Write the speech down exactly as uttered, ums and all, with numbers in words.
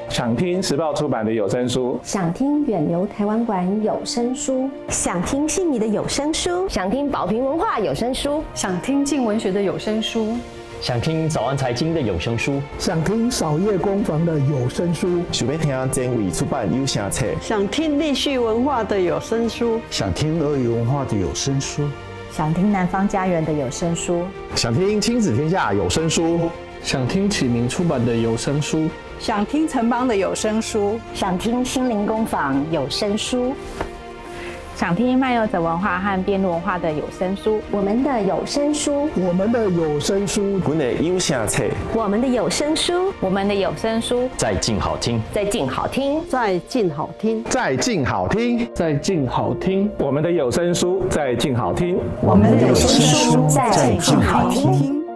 想听时报出版的有声书， 想听远流台湾馆有声书， 想听悉尼的有声书， 想听宝瓶文化有声书， 想听静文学的有声书， 想听早安财经的有声书， 想听扫夜工房的有声书， 想要听真伟出版有声册， 想听立旭文化的有声书， 想听俄语文化的有声书， 想听南方家园的有声书， 想听亲子天下有声书， 想听启明出版的有声书， 想听城邦的有声书， 想听心灵工坊有声书， 想听漫游者文化和边路文化的有声书。 我们的有声书， 我们的有声书， 我们的有声册， 我们的有声书， 我们的有声书， 在静好听， 在静好听， 在静好听， 在静好听， 在静好听。 我们的有声书在静好听， 我们的有声书在静好听。